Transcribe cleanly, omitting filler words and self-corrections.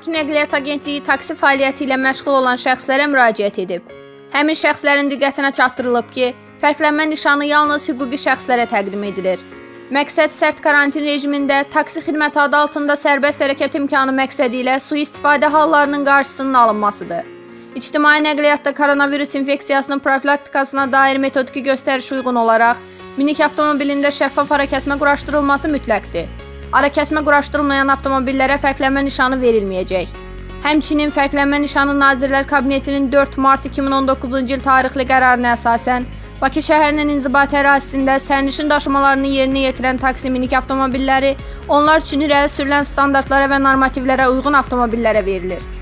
Bakı Nəqliyyat Agentliyi taksi fəaliyyəti ilə məşğul olan şəxslərə müraciət edib. Həmin şəxslərin diqqətinə çatdırılıb ki, fərqlənmə nişanı yalnız hüquqi şəxslərə təqdim edilir. Məqsəd sərt karantin rejimində taksi xidməti adı altında sərbəst hərəkət imkanı məqsədi ilə sui-istifadə hallarının qarşısının alınmasıdır. İctimai nəqliyyatda koronavirus infeksiyasının profilaktikasına dair metodiki göstəriş uyğun olaraq, minik avtomobilində şəffaf arakəsmə quraşdırılması mütləqdir. Arakəsmə quraşdırılmayan avtomobillərə fərqlənmə nişanı verilməyəcək. Həmçinin fərqlənmə nişanı Nazirlər Kabinetinin 4 mart 2019-cu il tarixli qərarına əsasən Bakı şəhərinin inzibati ərazisində sərnişin daşımalarını yerinə yetirən taksi minik avtomobilləri onlar üçün irəli sürülən standartlara və normativlərə uyğun avtomobillərə verilir.